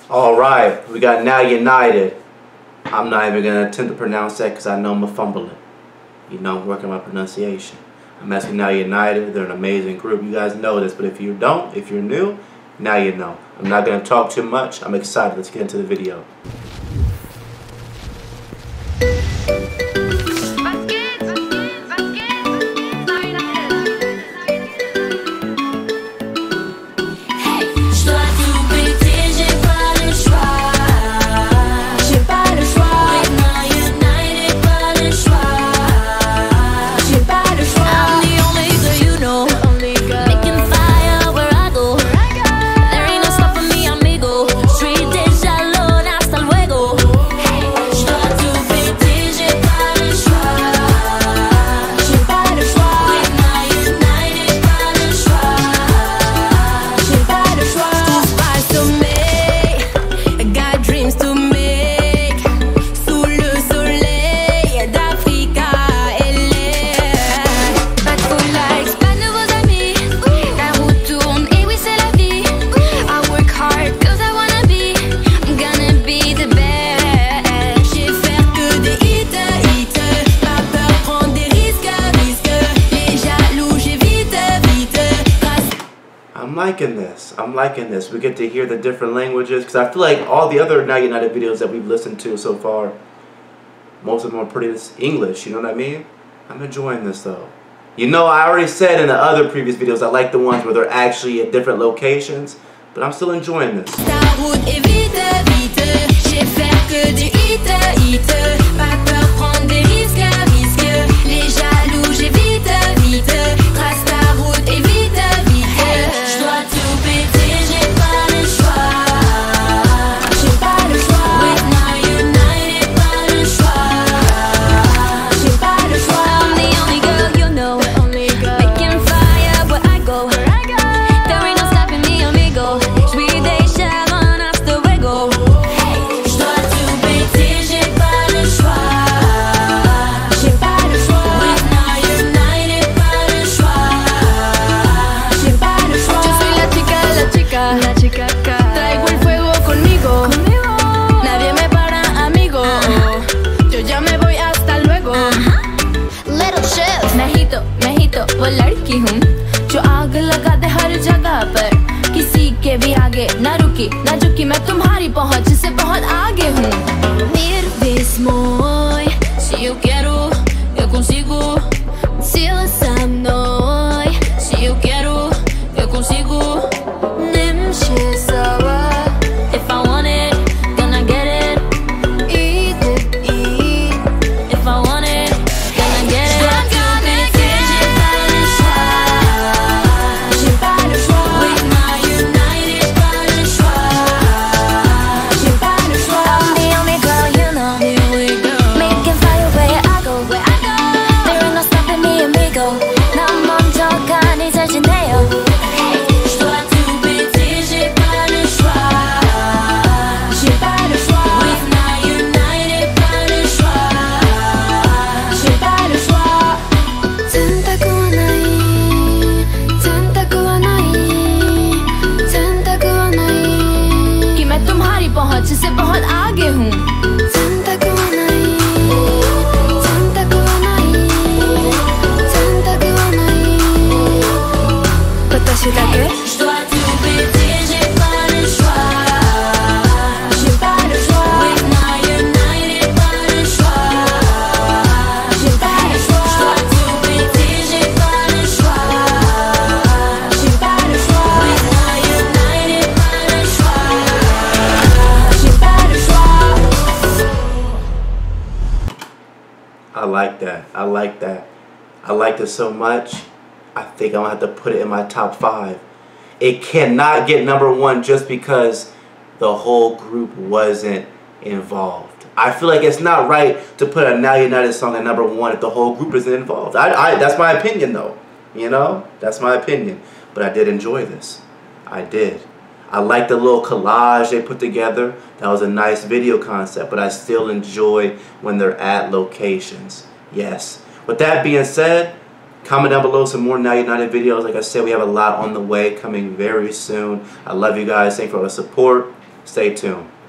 Alright, we got Now United. I'm not even going to attempt to pronounce that because I know I'm going to fumble it. You know, I'm working on my pronunciation. I'm asking Now United. They're an amazing group. You guys know this, but if you don't, if you're new, now you know. I'm not going to talk too much. I'm excited. Let's get into the video. I'm liking this. We get to hear the different languages because I feel like all the other Now United videos that we've listened to so far, most of them are pretty English, you know what I mean? I'm enjoying this though. You know, I already said in the other previous videos I like the ones where they're actually at different locations, but I'm still enjoying this. Traigo el fuego conmigo. Nadie me para, amigo. Yo ya me voy, hasta luego. Little chef मैं ही तो वो लड़की हूँ जो आग लगा दे हर जगह पर, किसी के भी आगे ना रुकी ना झुकी, मैं तुम्हारी पहुँच से बहुत आगे हूँ. Mir mesmo, se eu quero, eu consigo. Se ela sa mną, se eu quero, eu consigo. If I want it, gonna get it. Eat it, eat. If I want it, gonna get it. I'm gonna get it. J'ai pas le choix. With my United, pas le choix. J'ai pas le choix. I'm the only girl, you know. The only girl. Making fire where I go. There ain't no stopping me, amigo. 난 먼저 가니 자신해요. से बहुत आगे हूँ. बताशे लगे. I like that. I like that. I like this so much. I think I'm going to have to put it in my top 5. It cannot get #1 just because the whole group wasn't involved. I feel like it's not right to put a Now United song at #1 if the whole group isn't involved. That's my opinion though. You know? That's my opinion. But I did enjoy this. I did. I like the little collage they put together. That was a nice video concept, but I still enjoy when they're at locations. Yes. With that being said, comment down below some more Now United videos. Like I said, we have a lot on the way coming very soon. I love you guys. Thanks for all the support. Stay tuned.